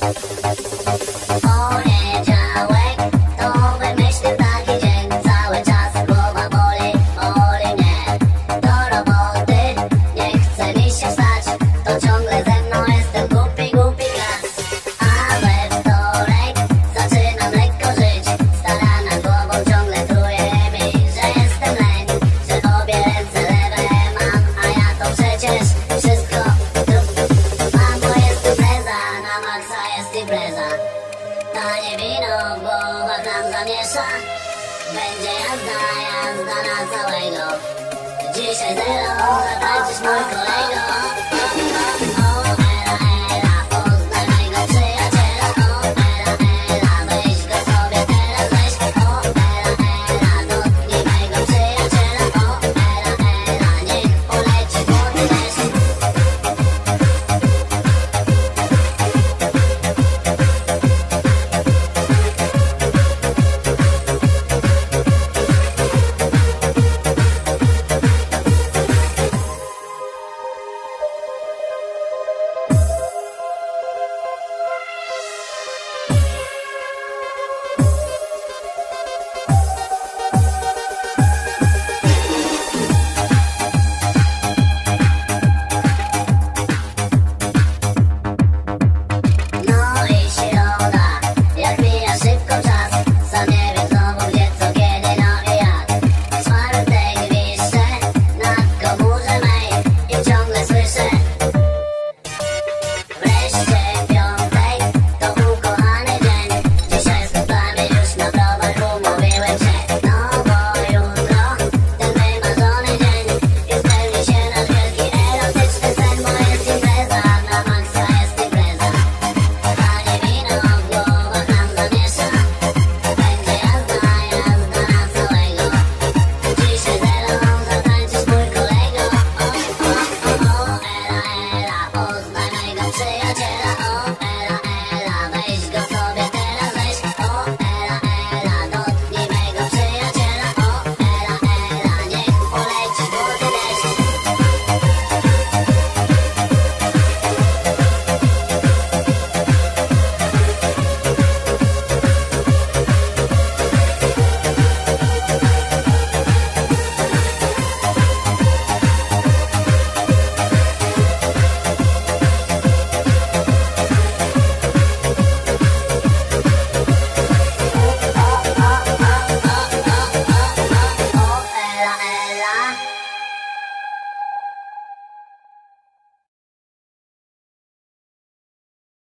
Poniedziałek to wymyślił taki dzień. Cały czas głowa boli, boli mnie. Do roboty nie chce mi się wstać. To ciągle ze mną jest ten głupi, głupi grać. A we wtorek zaczynam lekko żyć. Stara nad głową ciągle truje mi, że jestem leń. Że obie ręce lewe mam, a ja to przecież wszystko mam, bo jest impreza, na maksa jest impreza. Tanie wino w głowach nam zamiesza. Będzie jazda, jazda na całego. Dzisiaj zero, zatańczysz mój kolego.